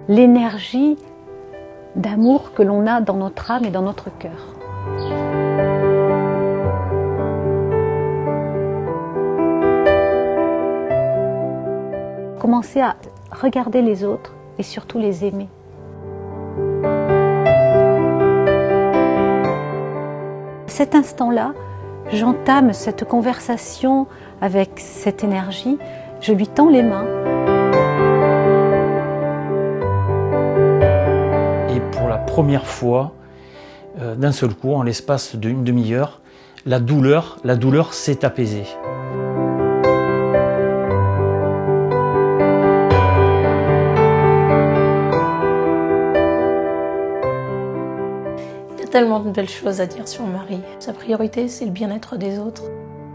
l'énergie d'amour que l'on a dans notre âme et dans notre cœur. Commencer à regarder les autres et surtout les aimer. À cet instant-là, j'entame cette conversation avec cette énergie, je lui tends les mains. Et pour la première fois, d'un seul coup, en l'espace d'une demi-heure, la douleur s'est apaisée. Il y a tellement de belles choses à dire sur Marie. Sa priorité, c'est le bien-être des autres.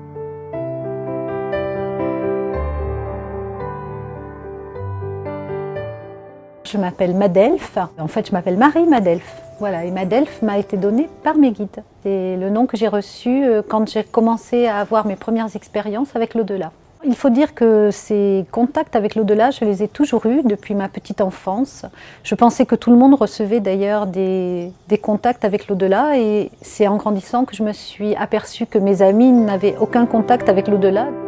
Je m'appelle Madelphe. En fait, je m'appelle Marie Madelphe. Voilà, et Madelphe m'a été donné par mes guides. C'est le nom que j'ai reçu quand j'ai commencé à avoir mes premières expériences avec l'au-delà. Il faut dire que ces contacts avec l'au-delà, je les ai toujours eus depuis ma petite enfance. Je pensais que tout le monde recevait d'ailleurs des contacts avec l'au-delà, et c'est en grandissant que je me suis aperçue que mes amis n'avaient aucun contact avec l'au-delà.